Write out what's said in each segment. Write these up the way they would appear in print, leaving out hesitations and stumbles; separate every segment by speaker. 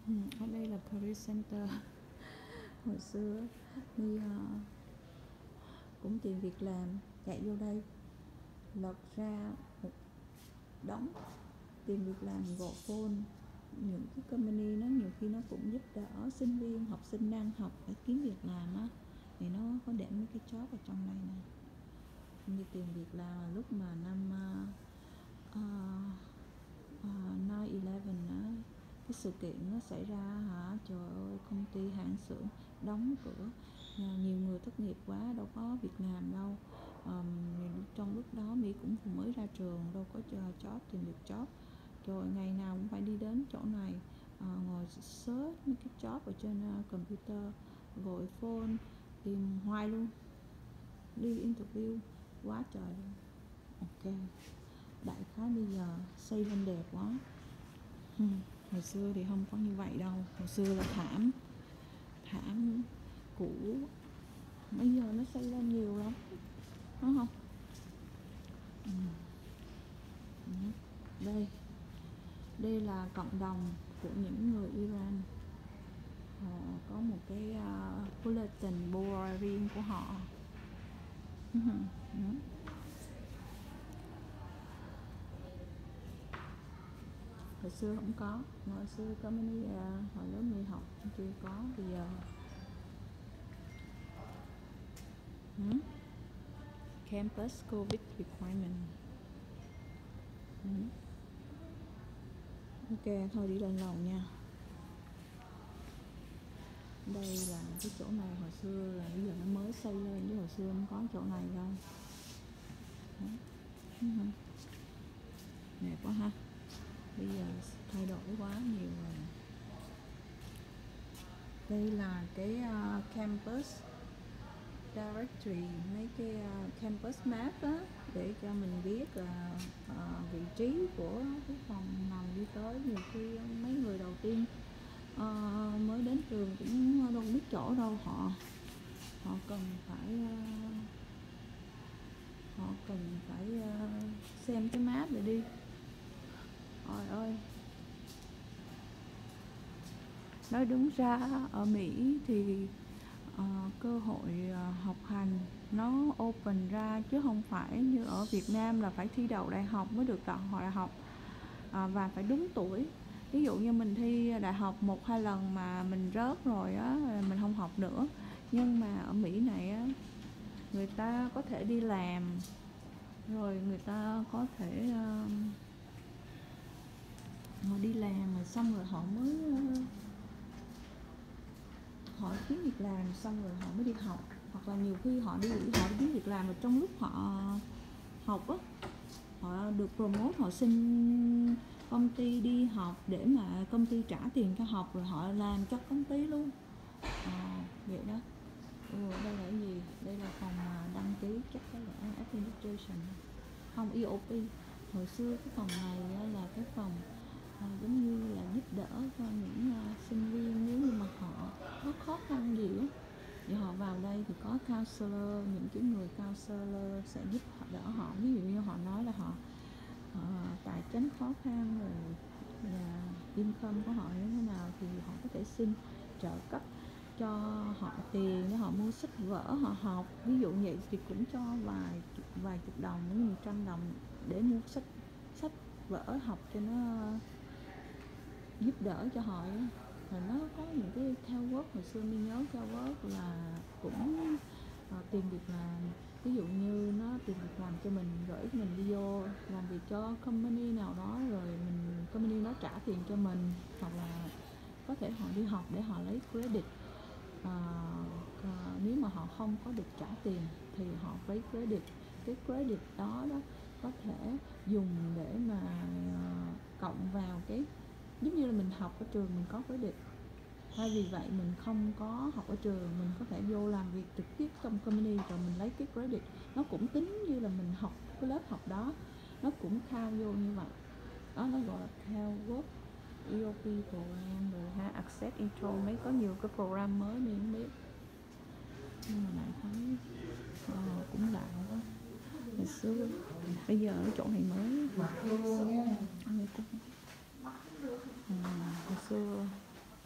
Speaker 1: Ở đây là Career Center. Hồi xưa đi cũng tìm việc làm, chạy vô đây lật ra một đống tìm việc làm gọi phone. Những cái company nó nhiều khi nó cũng giúp đỡ sinh viên, học sinh đang học để kiếm việc làm á, thì nó có để mấy cái job ở trong này nè. Như tìm việc làm lúc mà năm 9/11 á, cái sự kiện nó xảy ra hả, trời ơi, công ty hãng xưởng đóng cửa, nhiều người thất nghiệp quá, đâu có việc làm đâu. Trong lúc đó My cũng vừa mới ra trường, đâu có chờ job, tìm được job, rồi ngày nào cũng phải đi đến chỗ này, ngồi search mấy cái job ở trên computer, gọi phone tìm hoài luôn, đi interview quá trời luôn. Ok, đại khái bây giờ xây lên đẹp quá. Hồi xưa thì không có như vậy đâu, hồi xưa là thảm cũ, bây giờ nó xây lên nhiều lắm, đúng không? Đây là cộng đồng của những người Iran. Họ có một cái bulletin board riêng của họ. Hồi xưa không có, hồi xưa có mấy hồi lớp mình học chưa có, bây giờ campus COVID requirement. Ok, thôi đi lên lầu nha. Đây là cái chỗ này hồi xưa là bây giờ nó mới xây lên, chứ hồi xưa không có chỗ này đâu. Đẹp quá ha. Bây giờ thay đổi quá nhiều rồi. Đây là cái campus directory, mấy cái campus map á, để cho mình biết vị trí của cái phòng nào đi tới. Nhiều khi mấy người đầu tiên mới đến trường cũng đâu biết chỗ đâu, họ cần phải xem cái map để đi. Trời ơi, nói đúng ra ở Mỹ thì cơ hội học hành nó open ra, chứ không phải như ở Việt Nam là phải thi đậu đại học mới được đậu đại học, và phải đúng tuổi. Ví dụ như mình thi đại học 1-2 lần mà mình rớt rồi á, mình không học nữa. Nhưng mà ở Mỹ này á, người ta có thể đi làm, rồi người ta có thể họ đi làm rồi xong rồi họ mới họ kiếm việc làm, xong rồi họ mới đi học. Hoặc là nhiều khi họ đi kiếm việc làm, và trong lúc họ học á, họ được promote, họ xin công ty đi học để mà công ty trả tiền cho học, rồi họ làm cho công ty luôn. Vậy đó. Đây là cái gì? Đây là phòng đăng ký, chắc là administration, không, EOP. Hồi xưa cái phòng này là cái phòng giống như là giúp đỡ cho những sinh viên, nếu như mà họ có khó khăn gì á, thì họ vào đây thì có counselor, những cái người counselor sẽ giúp đỡ họ. Ví dụ như họ nói là họ tài chính khó khăn, rồi là income của họ như thế nào, thì họ có thể xin trợ cấp cho họ tiền để họ mua sách vở họ học. Ví dụ vậy thì cũng cho vài chục đồng đến 100 đồng để mua sách vở học cho nó giúp đỡ cho họ á. Rồi nó có những cái theo work, hồi xưa mình nhớ theo work là cũng tìm việc làm. Ví dụ như nó tìm việc làm cho mình, gửi mình đi vô làm việc cho company nào đó, rồi company nó trả tiền cho mình, hoặc là có thể họ đi học để họ lấy credit. Nếu mà họ không có được trả tiền thì họ lấy credit. Cái credit đó có thể dùng để mà cộng vào cái, giống như là mình học ở trường mình có credit. Thay vì vậy mình không có học ở trường, mình có thể vô làm việc trực tiếp trong company, rồi mình lấy cái credit, nó cũng tính như là mình học cái lớp học đó, nó cũng khao vô như vậy đó. Nó gọi là theo work EOP program, rồi ha, Access Intro, mấy có nhiều cái program mới mình không biết, nhưng mà lại thấy cũng lạ quá. Hồi xưa, bây giờ cái chỗ này mới hồi xưa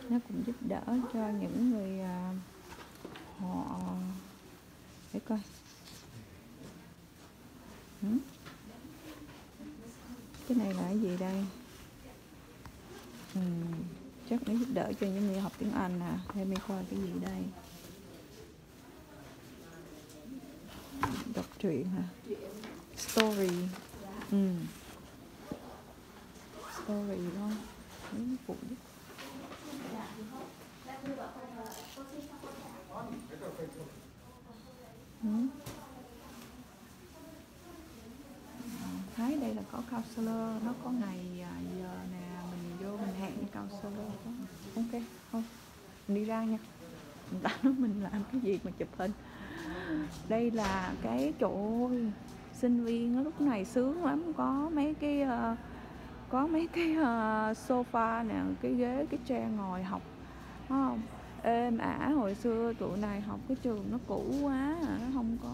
Speaker 1: nó cũng giúp đỡ cho những người họ, để coi. Cái này là cái gì đây? Chắc nó giúp đỡ cho những người học tiếng Anh nè. Để mình coi cái gì đây. Đọc truyện hả? Story. Story đó. Những phụ giúp. Thấy đây là có counselor, nó có ngày giờ nè, mình vô mình hẹn với counselor đó. Ok, thôi mình đi ra nha. Người ta nói mình làm cái gì mà chụp hình. Đây là cái chỗ sinh viên lúc này sướng lắm, có mấy cái sofa nè, cái ghế, cái chair ngồi học, đúng không? Êm ả. Hồi xưa tụi này học cái trường nó cũ quá, nó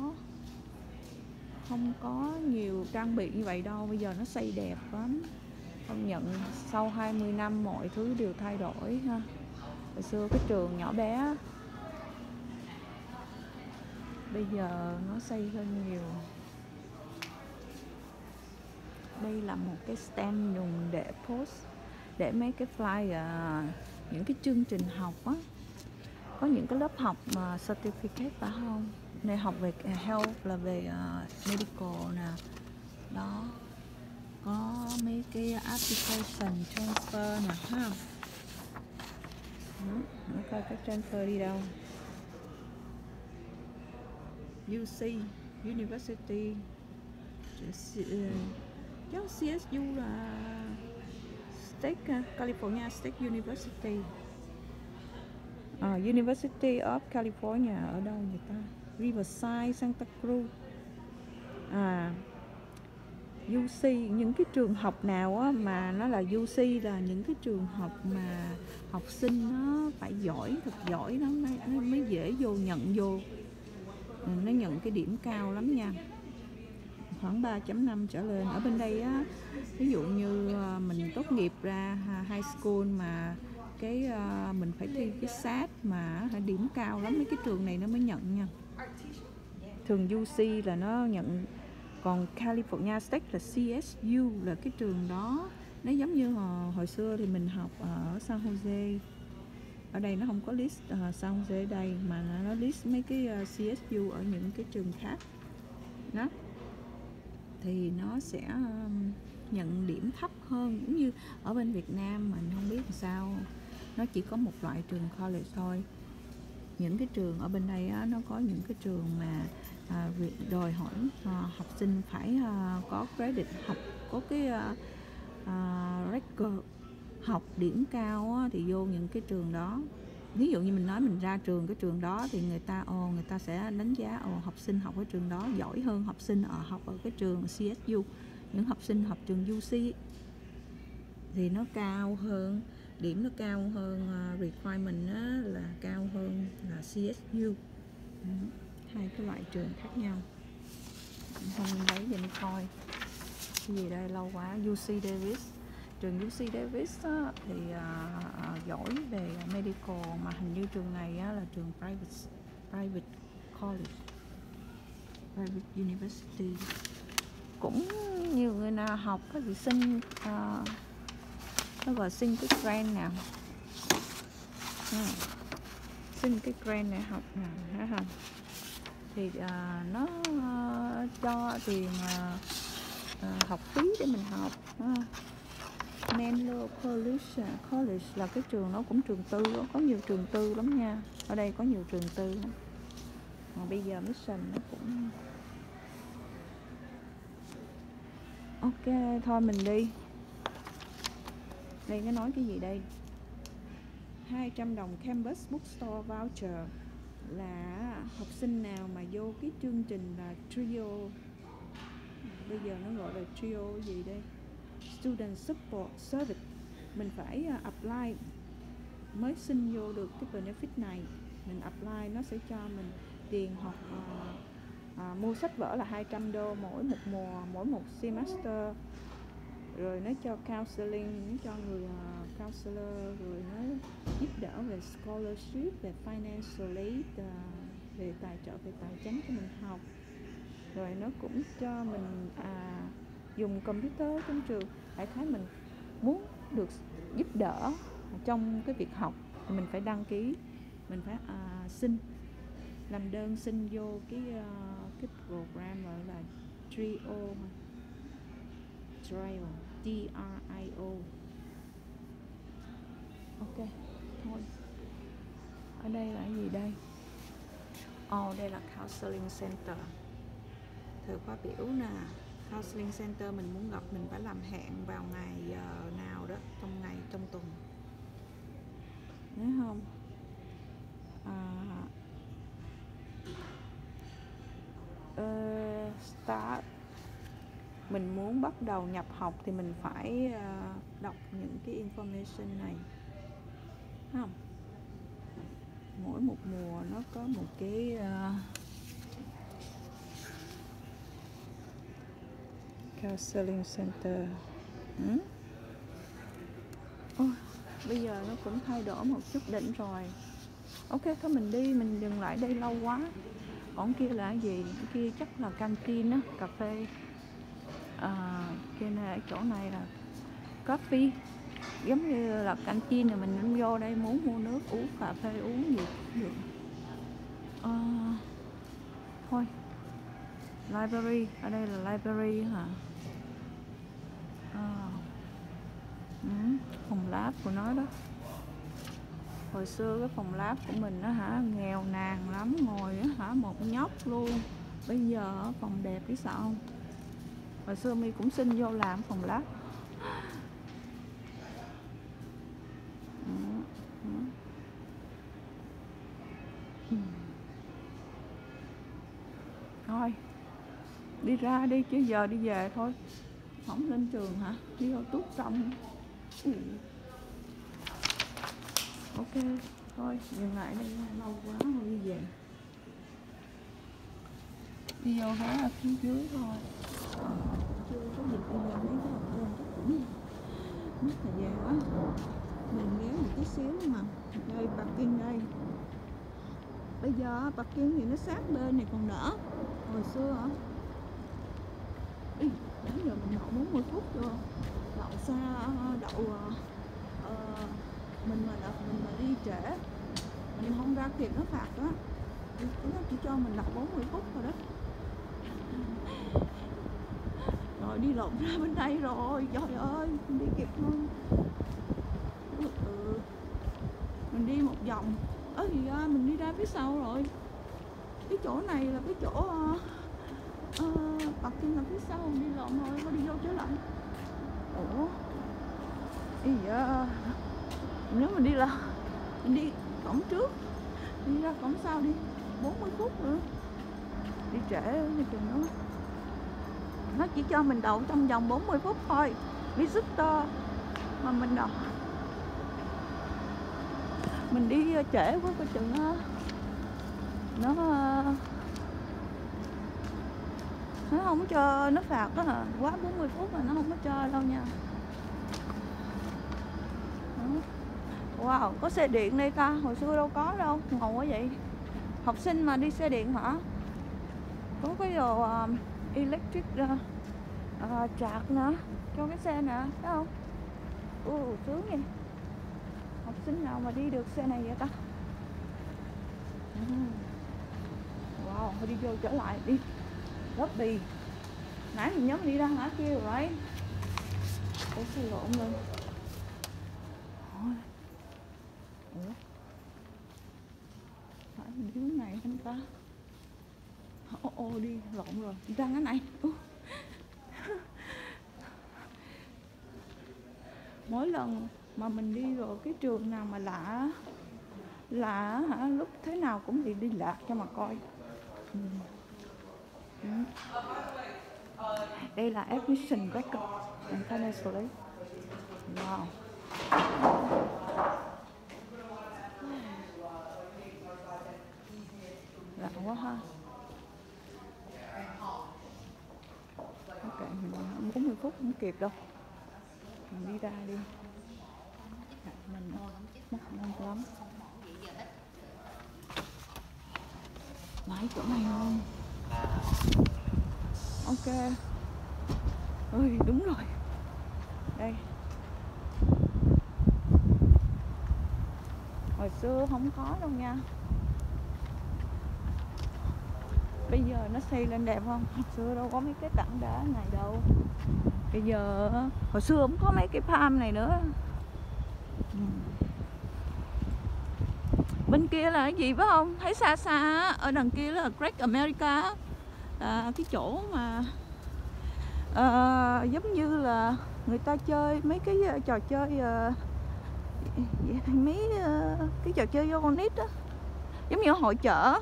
Speaker 1: không có nhiều trang bị như vậy đâu. Bây giờ nó xây đẹp lắm, công nhận. Sau 20 năm mọi thứ đều thay đổi ha. Hồi xưa cái trường nhỏ bé, bây giờ nó xây hơn nhiều. Đây là một cái stand dùng để post, để mấy cái flyer, những cái chương trình học á. Có những cái lớp học mà certificate phải không? Này học về health là về medical nè. Đó. Có mấy cái application transfer nè ha. Nó coi cái transfer đi đâu. UC University. Cháu CSU là State, California State University. University of California ở đâu vậy ta? Riverside, Santa Cruz. UC, những cái trường học nào á, mà nó là UC là những cái trường học mà học sinh nó phải giỏi, thật giỏi lắm nó mới dễ nhận vô. Nó nhận cái điểm cao lắm nha, khoảng 3.5 trở lên. Ở bên đây á, ví dụ như mình tốt nghiệp ra high school mà cái mình phải thi cái SAT mà điểm cao lắm, mấy cái trường này nó mới nhận nha. Thường UC là nó nhận, còn California State là CSU là cái trường đó. Nó giống như hồi xưa thì mình học ở San Jose. Ở đây nó không có list San Jose ở đây, mà nó list mấy cái CSU ở những cái trường khác đó. Thì nó sẽ nhận điểm thấp hơn. Cũng như ở bên Việt Nam mình không biết làm sao, nó chỉ có một loại trường college thôi. Những cái trường ở bên đây á, nó có những cái trường mà đòi hỏi học sinh phải có credit học, có cái record học điểm cao á, thì vô những cái trường đó. Ví dụ như mình nói mình ra trường cái trường đó thì người ta sẽ đánh giá học sinh học ở trường đó giỏi hơn học sinh học ở cái trường CSU. Những học sinh học trường UC thì nó cao hơn, điểm nó cao hơn, requirement là cao hơn là CSU. Hai cái loại trường khác nhau. Không lấy cho mình coi cái gì đây, lâu quá. UC Davis, trường UC Davis á, thì giỏi về medical, mà hình như trường này á, là trường private college, private university. Cũng nhiều người nào học thì xin nó gọi xin cái grant nào, xin cái grant này học nè ha. Thì nó cho tiền học phí để mình học. Menlo College là cái trường, nó cũng trường tư đó. Có nhiều trường tư lắm nha, ở đây có nhiều trường tư lắm. Bây giờ Mission nó cũng ok. Thôi mình đi. Đây nó nói cái gì đây? 200 đồng campus bookstore voucher là học sinh nào mà vô cái chương trình là trio, bây giờ nó gọi là trio gì đây, student support service, mình phải apply mới xin vô được cái benefit này. Mình apply nó sẽ cho mình tiền học, mua sách vở là 200 đô mỗi một mùa, mỗi một semester. Rồi nó cho counseling, nó cho người counselor, rồi nó giúp đỡ về scholarship, về financial aid, về tài trợ về tài chính cho mình học, rồi nó cũng cho mình dùng computer trong trường. Đại khái mình muốn được giúp đỡ trong cái việc học thì mình phải đăng ký, mình phải xin làm đơn xin vô cái program gọi là TRIO, TRIO. Ok, thôi. Ở đây là gì đây? Đây là counseling center. Thời khóa biểu nè. Counseling center mình muốn gặp mình phải làm hẹn vào ngày nào đó trong tuần. Nhớ không? Start. Mình muốn bắt đầu nhập học thì mình phải đọc những cái information này, không? Mỗi một mùa nó có một cái counseling center. Bây giờ nó cũng thay đổi một chút đỉnh rồi. Ok, thôi mình đi, mình dừng lại đây lâu quá. Còn kia là cái gì? Cái kia chắc là canteen á, cà phê. Kia này, ở chỗ này là coffee, giống như là canteen là mình vô đây muốn mua nước uống, cà phê uống gì cũng được. Thôi, library, ở đây là library hả? Phòng lab của nó đó. Hồi xưa cái phòng lab của mình đó nghèo nàn lắm, ngồi một nhóc luôn. Bây giờ phòng đẹp biết sao không? Hồi xưa My cũng xin vô làm phòng lab. Thôi, đi ra đi chứ giờ đi về thôi. Không lên trường hả? Đi vô túc trong. Ok, thôi dừng lại đây lâu quá rồi đi về. Đi vô ở phía dưới thôi. Chưa có dịp đi về mấy cái học trường chắc cũng mất thời gian quá. Mình ghé một tí xíu mà. Đây parking đây. Bây giờ parking thì nó sát bên này còn đỡ. Hồi xưa hả? Đến giờ mình đậu 40 phút chưa? Đậu xa, đậu mình mà đi trễ, mình không ra kịp nó phạt đó. Nó chỉ cho mình đậu 40 phút rồi đó. Rồi đi lộn ra bên đây rồi, trời ơi, mình đi kịp không? Mình đi một vòng. Mình đi ra phía sau rồi. Cái chỗ này là cái chỗ parking là phía sau, mình đi lộn rồi, có đi vô trở lại. Ủa? Nếu mình đi cổng trước, đi ra cổng sau đi 40 phút nữa. Đi trễ như chừng đó. Nó chỉ cho mình đậu trong vòng 40 phút thôi. Visitor mà mình đậu. Mình đi trễ quá coi chừng nó không cho, nó phạt đó hả? Quá 40 phút mà nó không có cho đâu nha. Wow, có xe điện đây ta, hồi xưa đâu có đâu, ngầu quá vậy. Học sinh mà đi xe điện hả? Có cái đồ electric charge nữa cho cái xe nè, thấy không? Sướng vậy. Học sinh nào mà đi được xe này vậy ta? Wow, thôi đi vô trở lại đi. Lobby. Nãy mình nhớ mình đi ra ngã kia rồi đấy. Xe lộn lên. Phải mình đi hướng này không ta? Đi lộn rồi, đi ra cái này. Mỗi lần mà mình đi rồi cái trường nào mà lạ lúc thế nào cũng đi lạc cho mà coi. Đây là admission record and financially. Wow. Lạ quá ha. Ok, 40 phút không kịp đâu. Mình đi ra đi. lắm. Nãy chỗ này không? Ok. Ơi đúng rồi. Đây. Hồi xưa không có đâu nha. Bây giờ nó xây lên đẹp không? Hồi xưa đâu có mấy cái tảng đá này đâu. Bây giờ hồi xưa không có mấy cái palm này nữa. Bên kia là cái gì phải không? Thấy xa xa ở đằng kia là Great America, là cái chỗ mà giống như là người ta chơi mấy cái trò chơi mấy cái trò chơi cho con nít á, giống như hội chợ.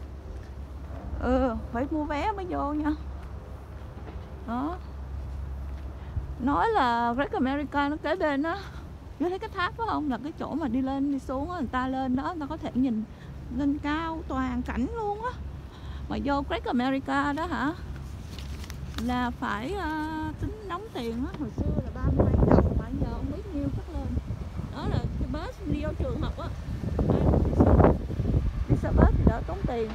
Speaker 1: Phải mua vé mới vô nha. Đó, nói là Great America nó kế bên đó. Vô thấy cái tháp phải không? Là cái chỗ mà đi lên đi xuống á, người ta lên đó người ta có thể nhìn lên cao toàn cảnh luôn á. Mà vô Great America đó hả, là phải tính đóng tiền á. Hồi xưa là 30 đồng mà giờ không biết nhiêu cất lên. Đó là cái bus đi vô trường học á. Đi xe bus thì đỡ tốn tiền.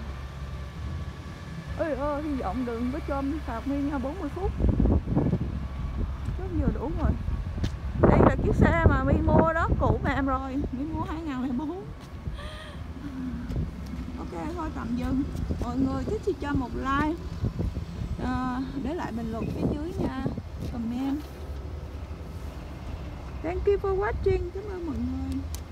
Speaker 1: Ơi hy vọng đừng có chôm phạt mi nha, 40 phút. Rất vừa đủ rồi. Đây là chiếc xe mà mi mua đó, cũ mà em rồi. Mi mua 2004. Ok thôi tạm dừng. Mọi người thích thì cho một like, để lại bình luận phía dưới nha, comment. Thank you for watching. Cảm ơn mọi người.